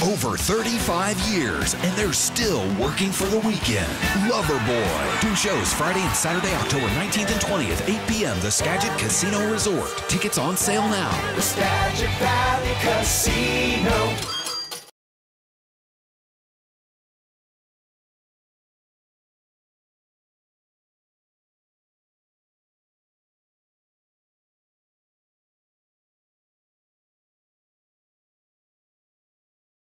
Over 35 years, and they're still working for the weekend. Loverboy. 2 shows Friday and Saturday, October 19th and 20th, 8 p.m. The Skagit Casino Resort. Tickets on sale now. The Skagit Valley Casino.